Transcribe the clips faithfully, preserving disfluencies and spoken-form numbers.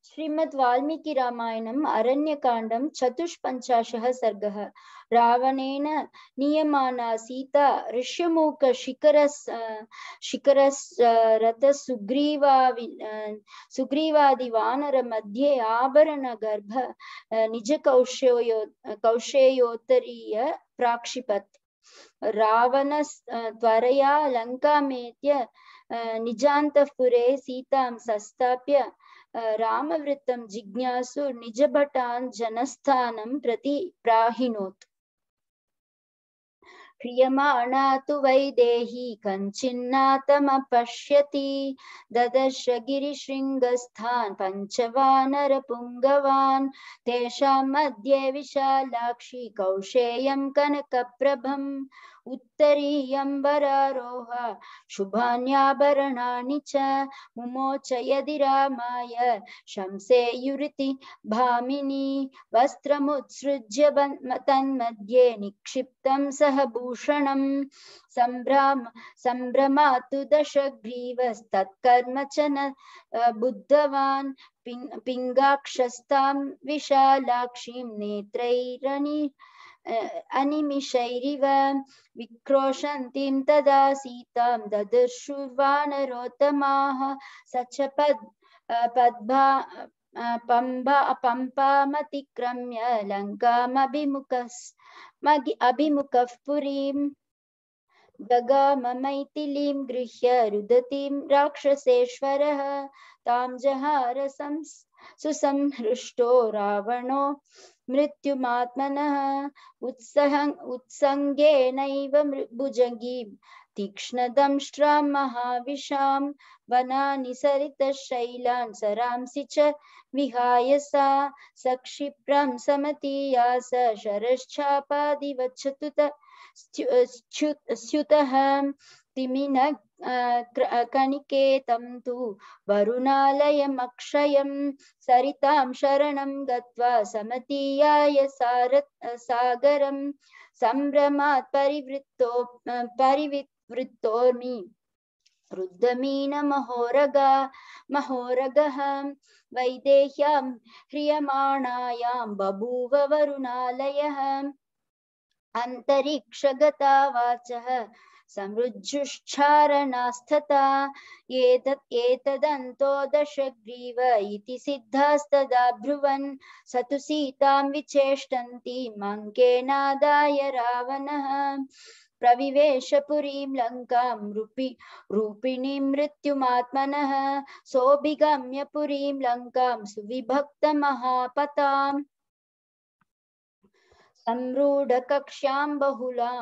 श्रीमद् वाल्मीकि रामायणम् अरण्यकाण्डं चतुष्पञ्चाशः सर्गः। रावणेन नीयमाना सीता ऋष्यमूक शिखरस् शिखरस् रथ सुग्रीवा सुग्रीवादि वानर मध्ये आभरण गर्भ निज कौशेयो कौशेयोत्तरीय प्राक्षिपत्। रावण त्वरया लङ्कामेत्य निजान्तःपुरे सीतां संस्थाप्य रामवृत्तं जिज्ञासु निजभटान् जनस्थानं प्रति प्राहिणोत्। क्रियमाणा तु वैदेही कञ्चिन्नातमपश्यति ददर्श गिरिशृङ्गस्थान् पञ्चवानरपुङ्गवान् तेषां मध्ये विशालाक्षी कौशेयं कनकप्रभम् उत्तरीयं वरारोह शुभान्याभरणानि च मुमोच यदि रामाय शंसेयुरिति भामिनी वस्त्रमुत्सृज्य तन्मध्ये निक्षिप्तं सह भूषणं सम्भ्राम सम्भ्रमातु दशग्रीवस्तत्कर्म च न बुद्धवान् पिङ्गाक्षस्तां विशालाक्षीं नेत्रैरनि अनिमिषैरिव विक्रोशन्तीं तदा सीतां ददर्शु वानरोत्तमाः स च पद् पद्भा पम्बा पम्पामतिक्रम्य लङ्कामभिमुखस् अभिमुखः पुरीं जगाम मैथिलीं गृह्य रुदतीं राक्षसेश्वरः तां जहार सुसंहृष्टो रावणो मृत्युमात्मनः उत्सहं उत्सङ्गेनैव भुजगीं तीक्ष्णदंष्ट्रां महाविशां वनानि सरितशैलान् सरांसि च विहाय सा सक्षिप्रं समतीयास शरश्चापादिवच्छतुत स्युतः तिमिन कणिकेतं तु वरुणालयमक्षयं सरितां शरणं गत्वा समतीयाय सागरं सम्भ्रमात् परिवृत्तो परिविवृत्तोर्मि रुद्धमीन महोरगा महोरगः वैदेह्यां ह्रियमाणायां बभूव वरुणालयः अन्तरिक्षगता वाचः समृज्जुश्चारणास्तथा एतत् एतदन्तो दशग्रीव इति सिद्धास्तदा ब्रुवन् स तु सीतां विचेष्टन्तीम् अङ्केनादाय रावणः प्रविवेश पुरीं लङ्कां रूपि रूपिणीं मृत्युमात्मनः सोऽभिगम्य पुरीं लङ्कां सुविभक्तमहापताम् सम्रूढकक्ष्यां बहुलां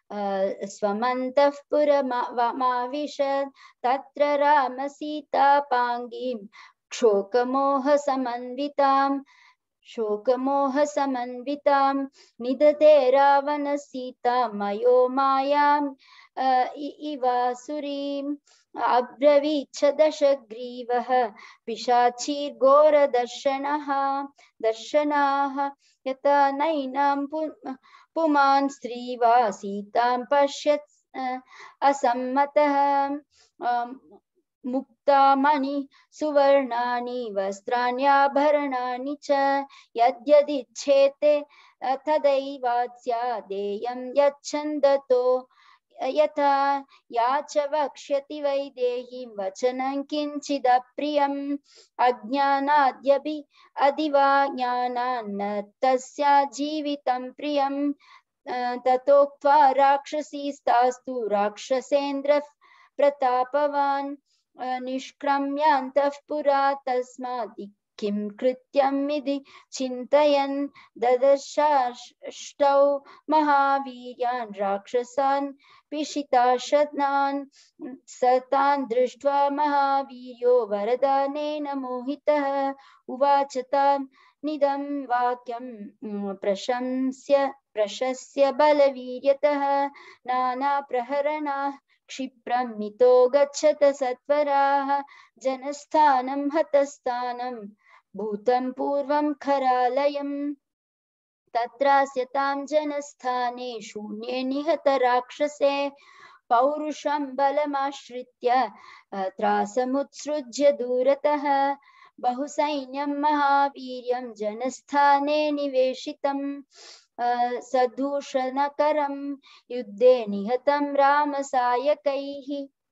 स्वमन्तःपुरमाविशत् तत्र रामसीतापाङ्गीं शोकमोहसमन्वितां शोकमोहसमन्वितां निदते रावणसीतां मयो मायां इवासुरीम् अब्रवीच्छ दशग्रीवः पिशाचीर्घोरदर्शनः दर्शनाः यथा नैनां पुमान् स्त्रीवा सीतां पश्यत् असम्मतः मुक्तामणि सुवर्णानि वस्त्राण्याभरणानि च यद्यदिच्छेते तदैवास्या देयं यच्छन्दतो यथा या च वक्ष्यति वैदेहीं वचनं किञ्चिदप्रियम् अज्ञानाद्यपि अधिवा ज्ञानान्न तस्या जीवितं प्रियं ततोक्त्वा राक्षसीस्तास्तु राक्षसेन्द्र प्रतापवान् निष्क्रम्यान्तःपुरा तस्मात् किं कृत्यमिति चिन्तयन् ददर्शाष्टौ महावीर्यान् राक्षसान् पिशिताशनान् स तान् दृष्ट्वा महावीर्यो वरदानेन मोहितः उवाच तान् निदं वाक्यं प्रशंस्य प्रशस्य बलवीर्यतः नानाप्रहरणाः क्षिप्रं मितो गच्छत सत्वराः जनस्थानं हतस्थानं भूतं पूर्वं खरालयम् तत्रास्यतां जनस्थाने शून्ये निहत राक्षसे पौरुषं बलमाश्रित्य त्रासमुत्सृज्य दूरतः बहुसैन्यं महावीर्यं जनस्थाने निवेशितं सदूषणकरं युद्धे निहतं रामसायकैः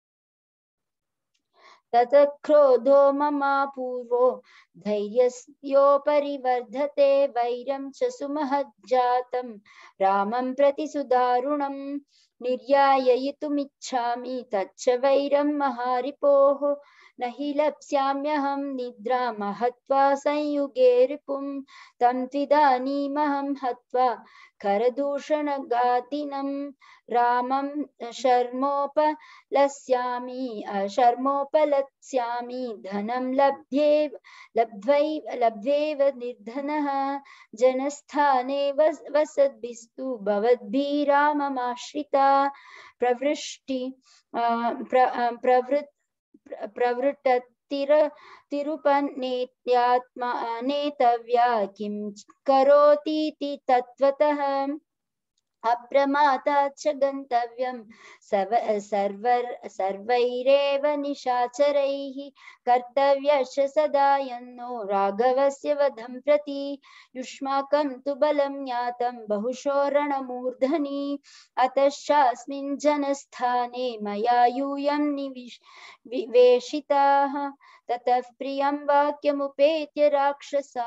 ततः क्रोधो ममापूर्वो धैर्यस्योपरि वर्धते वैरं च सुमहज्जातं रामं प्रति सुदारुणं निर्याययितुमिच्छामि तच्च वैरं महारिपोः न हि लप्स्याम्यहं निद्रां हत्वा संयुगे रिपुं तं त्विदानीमहं हत्वा खरदूषणघातिनं रामं शर्मोपलस्यामि शर्मोपलत्स्यामि धनं लब्ध्येव लब्ध्वैव लब्ध्वेव निर्धनः जनस्थाने वस वसद्भिस्तु भवद्भिः राममाश्रिता प्रवृष्टि प्र प्रवृत् प्रवृत्तिर तिरुपनेत्यात्मा नेतव्या किं करोतीति तत्त्वतः अप्रमाता च गन्तव्यं सर्वर सर्वैरेव निशाचरैः कर्तव्यश्च सदा यन्नो राघवस्य वधं प्रति युष्माकं तु बलं ज्ञातं बहुशो रणमूर्धनि अतश्चास्मिन् जनस्थाने मया यूयं निवेशिताः ततः प्रियं वाक्यमुपेत्य राक्षसा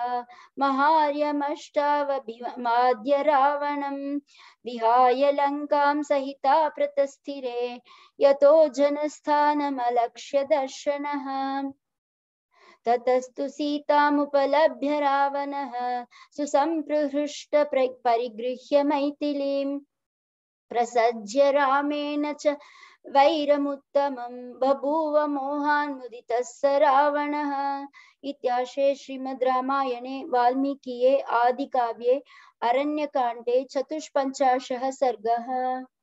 महार्यमष्टावभिमाद्य रावणं विहाय लङ्कां सहिता प्रतस्थिरे यतो जनस्थानमलक्ष्य दर्शनः ततस्तु सीतामुपलभ्य रावणः सुसम्पृहृष्ट परिगृह्य मैथिलीं प्रसज्य रामेण च वैरमुत्तमं बभूव मोहान्मुदितः स रावणः इत्याशे श्रीमद् रामायणे वाल्मीकिये आदिकाव्ये अरण्यकाण्डे चतुष्पञ्चाशः सर्गः।